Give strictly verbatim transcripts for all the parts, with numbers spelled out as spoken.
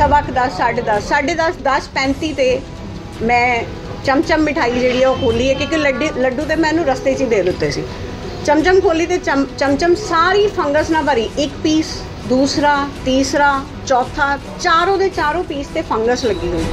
सवा दस साढ़े दस साढ़े दस दस पैंती ते मैं चमचम मिठाई जी खोली है क्योंकि लड्डू लड्डू तो मैं रस्ते च दे दिते सी। चमचम खोली तो चम चमचम सारी फंगस ना भरी, एक पीस दूसरा तीसरा चौथा चारों दे चारों पीस ते फंगस लगी हुई।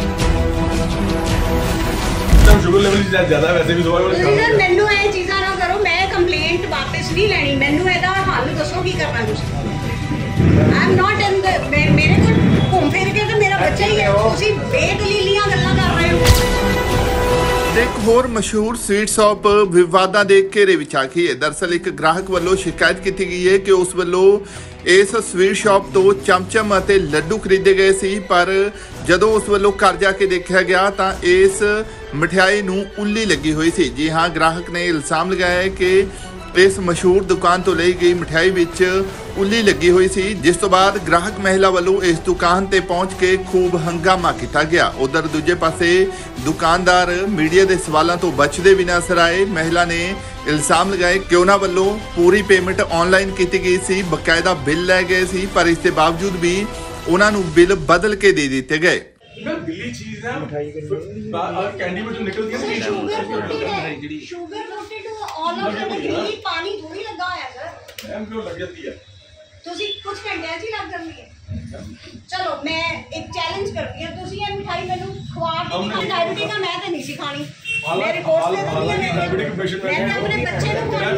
मैनू ये चीज़ा ना करो, मैं कंप्लेंट वापस नहीं लैनी, मैनू एदा हल दसो की करना तुसीं। I am not in the मेरे को घूम फिर के तो मेरा बच्चा ही है, तुसीं बेदलीलियां गल्लां कर रहे हो। एक होर मशहूर स्वीट शॉप विवादां दे घेरे विच आ गई है। दरअसल एक ग्राहक वालों शिकायत की गई है कि उस वालों इस स्वीट शॉप तो चमचम अते लड्डू खरीदे गए सी, पर जदों उस वालों घर जाके देखा गया तो इस मिठाई नूं उल्ली लगी हुई सी। जी हाँ, ग्राहक ने इल्जाम लगाया है कि इस मशहूर दुकान तो ली गई मिठाई विच उल्ली लगी हुई सी, जिस तो बाद ग्राहक महिला वालों इस दुकान ते पहुंच के खूब हंगामा किया गया। उधर दूजे पासे दुकानदार मीडिया के सवालों तो बचते भी नजर आए। महिला ने इल्जाम लगाए कि उन्हां वालों पूरी पेमेंट ऑनलाइन की गई सी, बकायदा बिल लै गए सी, पर इसके बावजूद भी उन्हां नूं बिल बदल के दे दिते गए। दिल्ली चीज ना कैंडी में जो निकलती है ना sugar sugar coated all of the Delhi पानी थोड़ी लगा है सर, मैम क्यों लग जाती है ਤੁਸੀਂ ਕੁਝ ਘੰਟਿਆਂ 'ਚ ਹੀ ਲੱਗ ਜਾਂਦੀ ਹੈ। ਚਲੋ ਮੈਂ ਇੱਕ ਚੈलेंज ਕਰਦੀ ਹਾਂ, ਤੁਸੀਂ ਇਹ ਮਿਠਾਈ ਮੈਨੂੰ ਖਵਾ ਕੇ ਦਿਖਾਓ। ਡਾਇਬੀਟਿਕ ਆ, ਮੈਂ ਤੇ ਨਹੀਂ ਸਿਖਾਣੀ, ਮੇਰੇ ਰਿਪੋਰਟਸ ਤੇ ਨਹੀਂ ਹੈ। ਮੈਂ ਆਪਣੇ ਬੱਚੇ ਨੂੰ ਮੈਂ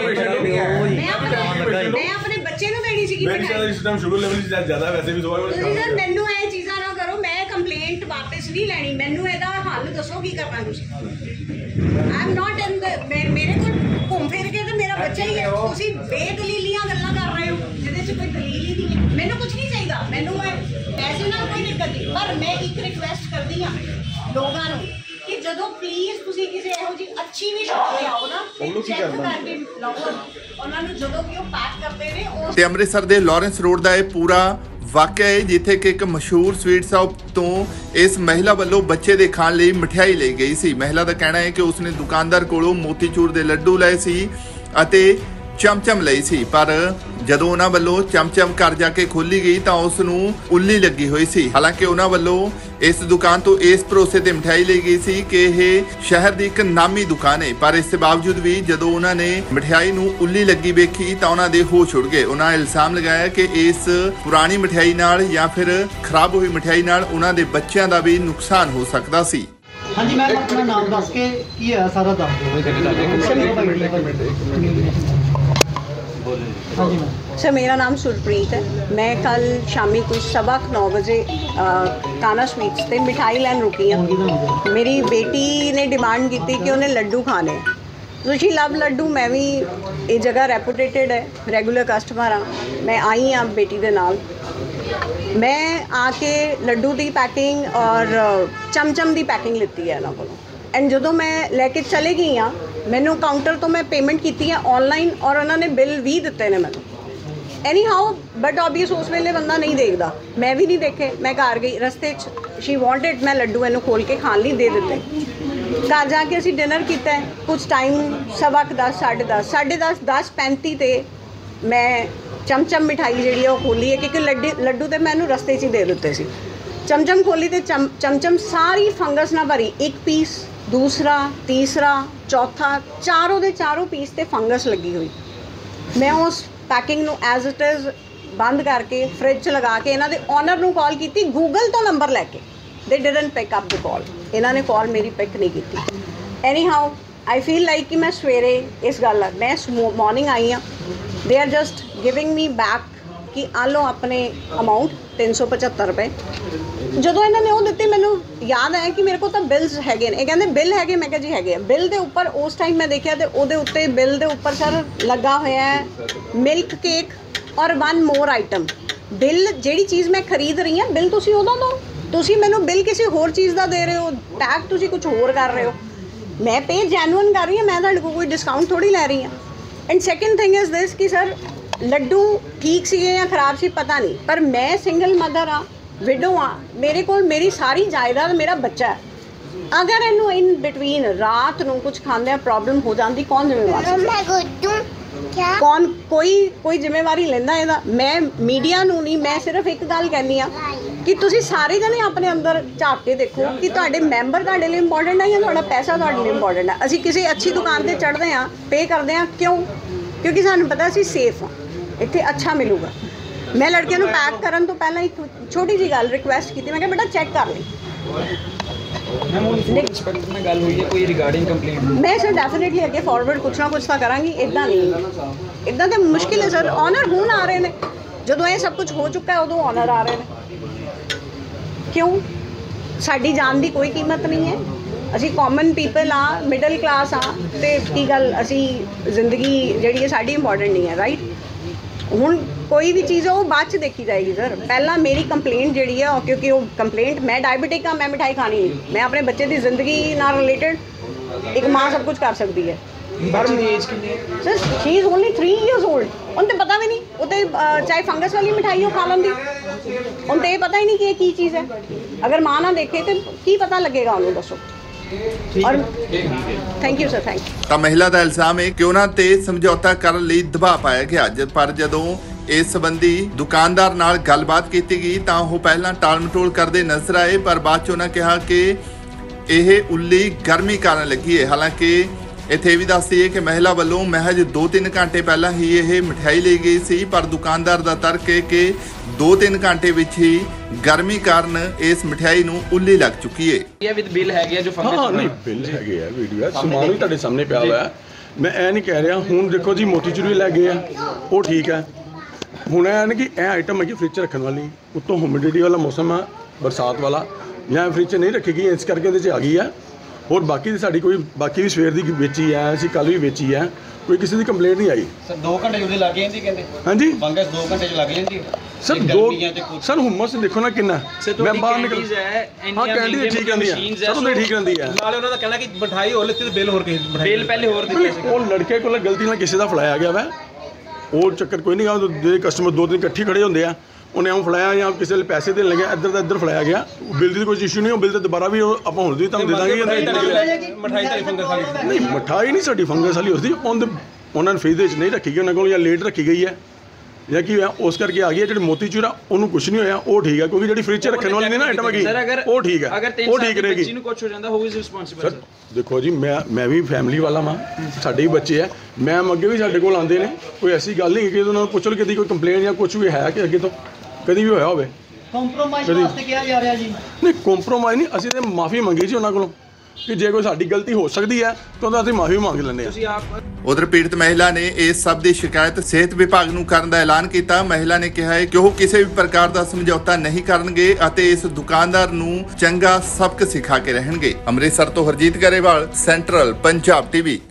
ਆਪਣੇ ਮੈਂ ਆਪਣੇ ਬੱਚੇ ਨੂੰ ਦੇਣੀ ਸੀਗੀ ਮਿਠਾਈ। ਇਸ ਟਾਈਮ ਸ਼ੂਗਰ ਲੈਵਲ ਜ਼ਿਆਦਾ ਵੈਸੇ ਵੀ ਦਵਾਈ ਸਰ ਮੈਨੂੰ ਇਹ ਚੀਜ਼ਾਂ ਨਾ ਕਰੋ, ਮੈਂ ਕੰਪਲੇਂਟ ਵਾਪਸ ਨਹੀਂ ਲੈਣੀ, ਮੈਨੂੰ ਇਹਦਾ ਹੱਲ ਦੱਸੋ ਕੀ ਕਰਨਾ ਤੁਸੀਂ। ਆਈ ਐਮ ਨॉट ਇਨ ਦ ਮੇਰੇ ਕੋਲ ਘੁੰਮ ਫਿਰ ਕੇ ਤੇ ਮੇਰਾ ਬੱਚਾ ਹੀ ਹੈ, ਤੁਸੀਂ ਬੇਦਲੀਲੀਆਂ ਗੱਲਾਂ ਕਰ ਰਹੇ ਹੋ ਜਿਹਦੇ 'ਚ ਕੋਈ ਦਲੀਲ ਹੀ ਨਹੀਂ ਹੈ। ਮੈਨੂੰ ਕੁਝ ਨਹੀਂ ਚਾਹੀਦਾ, ਮੈਨੂੰ ਪੈਸੇ ਨਾਲ ਕੋਈ ਦਿੱਕਤ ਨਹੀਂ, ਪਰ ਮੈਂ ਇੱਕ ਰਿਕੁਐਸਟ ਕਰਦੀ ਹਾਂ ਲੋਕਾਂ ਨੂੰ ਕਿ ਜਦੋਂ ਪਲੀਜ਼ ਤੁਸੀਂ ਕਿਸੇ ਇਹੋ ਜਿਹੀ ਅੱਛੀ ਵੀ ਸ਼ੌਪ ਤੇ ਆਓ ਨਾ, ਚੈੱਕ ਕਰਕੇ ਲਓ ਉਹਨਾਂ ਨੂੰ, ਜਦੋਂ ਕਿ ਉਹ ਪੈਕ ਕਰਦੇ ਨੇ ਉਹ। ਤੇ ਅੰਮ੍ਰਿਤਸਰ ਦੇ ਲਾਰੈਂਸ ਰੋਡ ਦਾ ਇਹ ਪੂਰਾ ਵਾਕਿਆ ਹੈ ਜਿੱਥੇ ਕਿ ਇੱਕ ਮਸ਼ਹੂਰ ਸਵੀਟ ਸ਼ਾਪ ਤੋਂ ਇਸ ਮਹਿਲਾ ਵੱਲੋਂ ਬੱਚੇ ਦੇ ਖਾਣ ਲਈ ਮਠਿਆਈ ਲਈ ਗਈ ਸੀ। ਮਹਿਲਾ ਦਾ ਕਹਿਣਾ ਹੈ ਕਿ ਉਸਨੇ ਦੁਕਾਨਦਾਰ ਕੋਲੋਂ ਮੋਤੀਚੂਰ ਦੇ ਲੱਡੂ ਲਏ ਸੀ ਅਤੇ ਚਮਚਮ ਲਈ ਸੀ, ਪਰ ਜਦੋਂ ਉਹਨਾਂ ਵੱਲੋਂ ਚਮਚਮ ਘਰ ਜਾ ਕੇ ਖੋਲੀ ਗਈ ਤਾਂ ਉਸ ਨੂੰ ਉੱਲੀ ਲੱਗੀ ਹੋਈ ਸੀ। ਹਾਲਾਂਕਿ ਉਹਨਾਂ ਵੱਲੋਂ ਇਸ ਦੁਕਾਨ ਤੋਂ ਇਸ ਭਰੋਸੇ ਤੇ ਮਠਿਆਈ ਲਈ ਗਈ ਸੀ ਕਿ ਇਹ ਸ਼ਹਿਰ ਦੀ ਇੱਕ ਨਾਮੀ ਦੁਕਾਨ ਹੈ, ਪਰ ਇਸ ਦੇ ਬਾਵਜੂਦ ਵੀ ਜਦੋਂ ਉਹਨਾਂ ਨੇ ਮਠਿਆਈ ਨੂੰ ਉੱਲੀ ਲੱਗੀ ਵੇਖੀ ਤਾਂ ਉਹਨਾਂ ਦੇ ਹੋਸ਼ ਉੱਡ ਗਏ। ਉਹਨਾਂ ਇਲਜ਼ਾਮ ਲਗਾਇਆ ਕਿ ਇਸ ਪੁਰਾਣੀ ਮਠਿਆਈ ਨਾਲ ਜਾਂ ਫਿਰ ਖਰਾਬ ਹੋਈ ਮਠਿਆਈ ਨਾਲ ਉਹਨਾਂ ਦੇ ਬੱਚਿਆਂ ਦਾ ਵੀ ਨੁਕਸਾਨ ਹੋ ਸਕਦਾ ਸੀ। हाँ जी मैम, अपना नाम दस के की है सारा दस हाँ जी मैम। सर मेरा नाम सुरप्रीत है, मैं कल शामी कुछ सवा नौ बजे काना स्वीट्स से मिठाई लैन रुकी हाँ। मेरी बेटी ने डिमांड की थी कि उन्हें लड्डू खाने, तो शी लव लड्डू। मैं भी ये जगह रेपुटेटेड है, रेगुलर कस्टमर हाँ, मैं आई हाँ बेटी के नाल। मैं आके लड्डू की पैकिंग और चमचम की पैकिंग लीती है इन्हों को, एंड जो मैं लैके चले गई हाँ, मैनू काउंटर तो मैं पेमेंट की है ऑनलाइन और उन्होंने बिल भी दिते ने मैनू एनी हाउ, बट ऑबवियस उस वेले बंदा नहीं देखता, मैं भी नहीं देखे। मैं घर गई, रस्ते शी वॉन्टेड, मैं लड्डू इनू खोल के खाने लिए दे दिते। घर जाके असी डिनर किया, कुछ टाइम सवा दस साढ़े दस साढ़े दस दस पैंती ते मैं चमचम मिठाई जी खोली है क्योंकि लड्डू लड्डू तो मैं रस्ते च दे दिते सी। चमचम खोली तो चम चमचम सारी फंगस ना भरी, एक पीस दूसरा तीसरा चौथा चारों दे चारों पीस ते फंगस लगी हुई। मैं उस पैकिंग नू एज इट इज़ बंद करके फ्रिज च लगा के इन्हां दे ऑनर नू कॉल की, गूगल तो नंबर लैके, they didn't pick up the call, इन्होंने कॉल मेरी पिक नहीं की। Anyhow I feel like कि मैं सवेरे इस गल मैं मॉर्निंग आई हाँ, they are just giving me back कि आ लो अपने अमाउंट तीन सौ पचहत्तर रुपए। जो इन्होंने वो दिते मैनू याद आया कि मेरे को तो बिल्स है, कहते बिल है, मैं जी है बिल के उपर उस टाइम मैं देखा तो वो उत्ते बिल के उपर सर लगा हुआ है मिल्क केक और वन मोर आइटम। बिल जी चीज़ मैं खरीद रही हाँ, बिल तुसी उदों दो, तुसी मैनू बिल किसी होर चीज़ का दे रहे हो, टैग तुसी कुछ होर कर रहे हो, मैं पे जैनुअन कर रही हूँ, मैं तुहाडे कोल कोई डिस्काउंट थोड़ी लै रही हाँ। And second thing is this कि सर लड्डू ठीक सी या खराब सी पता नहीं, पर मैं सिंगल मदर हाँ, विडो हाँ, मेरे को मेरी सारी जायदाद मेरा बच्चा है, अगर इनू इन बिटवीन रात को कुछ खाने प्रॉब्लम हो जाती कौन जिम्मेवार कौन कोई कोई जिम्मेवारी लेंदा इहदा। मैं मीडिया नू नहीं, मैं सिर्फ एक गल कहनी हाँ ਕਿ ਤੁਸੀਂ ਸਾਰੇ ਜਣੇ ਆਪਣੇ ਅੰਦਰ ਝਾਕ ਕੇ ਦੇਖੋ ਕਿ ਤੁਹਾਡੇ ਮੈਂਬਰ ਤੁਹਾਡੇ ਲਈ ਇੰਪੋਰਟੈਂਟ ਹੈ ਜਾਂ ਤੁਹਾਡਾ ਪੈਸਾ ਤੁਹਾਡੇ ਲਈ ਇੰਪੋਰਟੈਂਟ ਹੈ। ਅਸੀਂ ਕਿਸੇ ਅੱਛੀ ਦੁਕਾਨ ਤੇ ਚੜ੍ਹਦੇ ਹਾਂ, ਪੇ ਕਰਦੇ ਹਾਂ, ਕਿਉਂ? ਕਿਉਂਕਿ ਸਾਨੂੰ ਪਤਾ ਅਸੀਂ ਸੇਫ ਹਾਂ, ਇੱਥੇ ਅੱਛਾ ਮਿਲੂਗਾ। ਮੈਂ ਲੜਕਿਆਂ ਨੂੰ ਪੈਕ ਕਰਨ ਤੋਂ ਪਹਿਲਾਂ ਇੱਕ ਛੋਟੀ ਜਿਹੀ ਗੱਲ ਰਿਕੁਐਸਟ ਕੀਤੀ, ਮੈਂ ਕਿਹਾ ਬੇਟਾ ਚੈੱਕ ਕਰ ਲਈ। ਗੱਲ ਹੋਈ ਹੈ ਕੋਈ ਰਿਗਾਰਡਿੰਗ ਕੰਪਲੇਂਟ? ਮੈਂ ਸਰ ਡੈਫੀਨੇਟਲੀ ਅੱਗੇ ਫਾਰਵਰਡ ਕੁਛ ਨਾ ਕੁਛ ਤਾਂ ਕਰਾਂਗੀ। ਇੱਦਾਂ ਨਹੀਂ, ਇੱਦਾਂ ਤਾਂ ਮੁਸ਼ਕਿਲ ਹੈ ਸਰ। ਔਨਰ ਹੁਣ ਆ ਰਹੇ ਨੇ, ਜਦੋਂ ਇਹ ਸਭ ਕੁਝ ਹੋ ਚੁੱਕਾ ਹੈ ਉਦੋਂ ਔਨਰ ਆ ਰਹੇ ਨੇ। ਕਿਉਂ? ਸਾਡੀ ਜਾਨ ਦੀ ਕੋਈ ਕੀਮਤ ਨਹੀਂ ਹੈ। ਅਸੀਂ ਕਾਮਨ ਪੀਪਲ ਆ, ਮਿਡਲ ਕਲਾਸ ਆ, ਤੇ ਕੀ ਗੱਲ ਅਸੀਂ ਜ਼ਿੰਦਗੀ ਜਿਹੜੀ ਹੈ ਸਾਡੀ ਇੰਪੋਰਟੈਂਟ ਨਹੀਂ ਹੈ, ਰਾਈਟ? ਹੁਣ ਕੋਈ ਵੀ ਚੀਜ਼ ਉਹ ਬਾਅਦ 'ਚ ਦੇਖੀ ਜਾਏਗੀ ਸਰ। ਪਹਿਲਾਂ ਮੇਰੀ ਕੰਪਲੇਂਟ ਜਿਹੜੀ ਹੈ, ਕਿਉਂਕਿ ਉਹ ਕੰਪਲੇਂਟ, ਮੈਂ ਡਾਇਬੀਟਿਕ ਹਾਂ, ਮੈਂ ਮਿਠਾਈ ਖਾਣੀ ਨਹੀਂ। ਮੈਂ ਆਪਣੇ ਬੱਚੇ ਦੀ ਜ਼ਿੰਦਗੀ ਨਾਲ ਰਿਲੇਟਡ ਇੱਕ ਮਾਂ ਸਭ ਕੁਝ ਕਰ ਸਕਦੀ ਹੈ। ਪਰ ਏਜ ਕਿੰਨੀ ਹੈ sir? She is only three years old. ਉਹਨੂੰ ਤਾਂ ਪਤਾ ਵੀ ਨਹੀਂ, ਉਹ ਤੇ ਚਾਹੇ ਫੰਗਸ ਵਾਲੀ ਮਿਠਾਈ ਉਹ ਖਾ ਲੈਂਦੀ, ਉਹਨੂੰ ਤਾਂ ਇਹ ਪਤਾ ਹੀ ਨਹੀਂ ਕਿ ਇਹ ਕੀ ਚੀਜ਼ ਹੈ। ਅਗਰ ਮਾਂ ਨਾ ਦੇਖੇ ਤਾਂ ਕੀ ਪਤਾ ਲੱਗੇਗਾ ਉਹਨੂੰ, ਦੱਸੋ। ਔਰ thank you sir, thank you. ਤਾਂ ਮਹਿਲਾ ਦਾ ਇਲਜ਼ਾਮ ਹੈ ਕਿ ਉਹਨਾਂ ਤੇ ਸਮਝੌਤਾ ਕਰਨ ਲਈ ਦਬਾਅ ਪਾਇਆ ਗਿਆ, ਪਰ ਜਦੋਂ ਇਸ ਸੰਬੰਧੀ ਦੁਕਾਨਦਾਰ ਨਾਲ ਗੱਲਬਾਤ ਕੀਤੀ ਗਈ ਤਾਂ ਉਹ ਪਹਿਲਾਂ ਟਾਲ ਮਟੋਲ ਕਰਦੇ ਨਜ਼ਰ ਆਏ, ਪਰ ਬਾਅਦ 'ਚ ਉਹਨਾਂ ਕਿਹਾ ਕਿ ਇਹ ਉੱਲੀ ਗਰਮੀ ਕਾਰਨ ਲੱਗੀ ਹੈ। ਹਾਲਾਂਕਿ ਇੱਥੇ ਵੀ ਦੱਸ ਦਈਏ ਕਿ ਮਹਿਲਾ ਵੱਲੋਂ ਮਹਿਜ ਦੋ ਤਿੰਨ ਘੰਟੇ ਪਹਿਲਾਂ ਹੀ ਇਹ ਮਠਿਆਈ ਲਈ ਗਈ ਸੀ, ਪਰ ਦੁਕਾਨਦਾਰ ਦਾ ਤਰਕ ਹੈ ਕਿ ਦੋ ਤਿੰਨ ਘੰਟੇ ਵਿੱਚ ਹੀ ਗਰਮੀ ਕਾਰਨ ਇਸ ਮਠਿਆਈ ਨੂੰ ਉੱਲੀ ਲੱਗ ਚੁੱਕੀ ਹੈ। ਇਹ ਵਿਦ ਬਿੱਲ ਹੈਗੇ ਜੋ ਫੰਗਸ? ਹਾਂ ਨਹੀਂ, ਬਿੱਲ ਹੈਗੇ ਆ, ਵੀਡੀਓ ਹੈ, ਸਮਾਨ ਵੀ ਤੁਹਾਡੇ ਸਾਹਮਣੇ ਪਿਆ ਹੋਇਆ ਹੈ। ਮੈਂ ਇਹ ਨਹੀਂ ਕਹਿ ਰਿਹਾ। ਹੁਣ ਦੇਖੋ ਜੀ, ਮੋਤੀਚੂਰ ਵੀ ਲੈ ਗਏ ਆ, ਉਹ ਠੀਕ ਹੈ। ਹੁਣ ਇਹ ਨਹੀਂ ਕਿ ਇਹ ਆਈਟਮ ਹੈਗੀ ਫ੍ਰਿਜ 'ਚ ਰੱਖਣ ਵਾਲੀ, ਉੱਤੋਂ ਹਿਊਮਿਡਿਟੀ ਵਾਲਾ ਮੌਸਮ ਹੈ, ਬਰਸਾਤ ਵਾਲਾ, ਜਾਂ ਫ੍ਰਿਜ 'ਚ ਨਹੀਂ ਰੱਖੀ ਗਈ, ਇਸ ਕਰਕੇ ਉਹਦੇ 'ਚ ਆ ਗਈ ਹੈ। ਹੋਰ ਬਾਕੀ ਦੀ ਸਾਡੀ ਕੋਈ, ਬਾਕੀ ਵੀ ਸਵੇਰ ਦੀ ਵੇਚੀ ਹੈ, ਅਸੀਂ ਕੱਲ੍ਹ ਵੀ ਵੇਚੀ ਹੈ, ਕੋਈ ਕਿਸੇ ਦੀ ਕੰਪਲੇਂਟ ਨਹੀਂ ਆਈ। ਸਰ ਦੋ ਘੰਟੇ ਉਹਦੇ ਲੱਗ ਜਾਂਦੀ ਕਹਿੰਦੇ? ਹਾਂਜੀ ਫੰਗਸ ਦੋ ਘੰਟੇ 'ਚ ਲੱਗ ਜਾਂਦੀ ਸਰ। ਦੋ ਸਰ ਹੁਮਸ ਦੇਖੋ ਨਾ ਕਿੰਨਾ, ਮੈਂ ਬਾਹਰ ਨਿਕਲ ਹਾਂ ਕੈਂਡੀ ਠੀਕ ਰਹਿੰਦੀ ਹੈ ਸਰ, ਉਹਦੇ ਠੀਕ ਰਹਿੰਦੀ ਹੈ। ਨਾਲੇ ਉਹਨਾਂ ਦਾ ਕਹਿਣਾ ਕਿ ਮਠਾਈ ਹੋਰ ਲਿੱਤੀ ਤੇ ਬਿੱਲ ਹੋਰ ਕਿਸੇ ਬਿੱਲ ਪਹਿਲੇ ਹੋਰ ਦਿੱਤੇ। ਉਹ ਲੜਕੇ ਕੋਲ ਗਲਤੀ ਨਾਲ ਕਿਸੇ ਦਾ ਫੜਾਇਆ ਗਿਆ ਵਾ, ਉਹ ਚੱਕਰ ਕੋਈ ਨਹੀਂ ਗਾ। ਜਿਹੜੇ ਕਸਟਮਰ ਦੋ ਦਿਨ ਇਕੱਠੇ ਖੜੇ ਹੁੰਦੇ ਆ, ਉਹਨੇ ਆਉਂ ਫੜਾਇਆ ਜਾਂ ਕਿਸੇ ਲਈ ਪੈਸੇ ਦੇਣ ਲੱਗਿਆ, ਇੱਧਰ ਦਾ ਇੱਧਰ ਫੜਾਇਆ ਗਿਆ। ਬਿੱਲ ਦੀ ਕੋਈ ਇਸ਼ੂ ਨਹੀਂ, ਉਹ ਬਿੱਲ ਤੇ ਦੁਬਾਰਾ ਵੀ ਆਪਾਂ ਹੁਣ ਵੀ ਤੁਹਾਨੂੰ ਦੇ ਦਾਂਗੇ। ਮਠਾਈ ਤਾਂ ਫੰਗਸ ਵਾਲੀ ਨਹੀਂ, ਮਠਾਈ ਨਹੀਂ ਸਾਡੀ ਫੰਗਸ ਵਾਲੀ ਹੁੰਦੀ, ਉਹਨਾਂ ਨੇ ਫ੍ਰਿਜ ਦੇ ਵਿੱਚ ਨਹੀਂ ਰੱਖੀ ਗਈ ਉਹਨਾਂ ਕੋਲ, ਜਾਂ ਲੇਟ ਰੱਖੀ ਗਈ ਹੈ ਜਾਂ ਕੀ ਹੋਇਆ, ਉਸ ਕਰਕੇ ਆ ਗਈ ਹੈ। ਜਿਹੜੀ ਮੋਤੀਚੂਰ ਆ ਉਹਨੂੰ ਕੁਝ ਨਹੀਂ ਹੋਇਆ, ਉਹ ਠੀਕ ਹੈ, ਕਿਉਂਕਿ ਜਿਹੜੀ ਫ੍ਰਿਜ 'ਚ ਰੱਖਣ ਵਾਲੀ ਨਹੀਂ ਨਾ ਆਈਟਮ ਹੈਗੀ, ਉਹ ਠੀਕ ਹੈ, ਉਹ ਠੀਕ ਰਹੇਗੀ। ਬੱਚੀ ਨੂੰ ਕੁਝ ਹੋ ਜਾਂਦਾ, ਹੂ ਇਜ਼ ਰਿਸਪੌਂਸਿਬਲ? ਸਰ ਦੇਖੋ ਜੀ, ਮੈਂ ਮੈਂ ਵੀ ਫੈਮਿਲੀ ਵਾਲਾ ਮਾਂ, ਸਾਡੇ ਵੀ ਬੱਚੇ ਆ, ਮੈਮ ਅੱਗੇ ਵੀ ਸਾਡੇ ਕੋਲ ਆਉਂਦੇ ਨੇ, ਕੋਈ ਐਸੀ ਗੱਲ ਨਹੀਂ ਕਿ ਉਹਨਾਂ ਨੂੰ ਪੁੱਛ ਲਓ ਕਿ ਕੋਈ ਕੰਪਲੇਂਟ ਜਾਂ ਕੁਝ ਵੀ ਹੈ ਕਿ ਅੱਗੇ ਤੋਂ ਕਦੀ ਵੀ ਹੋਇਆ ਹੋਵੇ। ਕੰਪਰੋਮਾਈਜ਼ ਵਾਸਤੇ ਕਿਹਾ ਜਾ ਰਿਹਾ ਜੀ? ਨਹੀਂ, ਕੰਪਰੋਮਾਈਜ਼ ਨਹੀਂ, ਅਸੀਂ ਤਾਂ ਮਾਫੀ ਮੰਗੀ ਜੀ ਉਹਨਾਂ ਕੋਲੋਂ ਕਿ ਜੇ ਕੋਈ ਸਾਡੀ ਗਲਤੀ ਹੋ ਸਕਦੀ ਹੈ ਤਾਂ ਉਹਦਾ ਅਸੀਂ ਮਾਫੀ ਮੰਗ ਲੈਂਦੇ ਹਾਂ। ਉਧਰ ਪੀੜਤ ਮਹਿਲਾ ਨੇ ਇਸ ਸਭ ਦੀ ਸ਼ਿਕਾਇਤ ਸਿਹਤ ਵਿਭਾਗ ਨੂੰ ਕਰਨ ਦਾ ਐਲਾਨ ਕੀਤਾ। ਮਹਿਲਾ ਨੇ ਕਿਹਾ ਹੈ ਕਿ ਉਹ ਕਿਸੇ ਵੀ ਪ੍ਰਕਾਰ ਦਾ ਸਮਝੌਤਾ ਨਹੀਂ ਕਰਨਗੇ ਅਤੇ ਇਸ ਦੁਕਾਨਦਾਰ ਨੂੰ ਚੰਗਾ ਸਬਕ ਸਿਖਾ ਕੇ ਰਹਿਣਗੇ। ਅੰਮ੍ਰਿਤਸਰ ਤੋਂ ਹਰਜੀਤ ਗਰੇਵਾਲ, ਸੈਂਟਰਲ ਪੰਜਾਬ ਟੀਵੀ।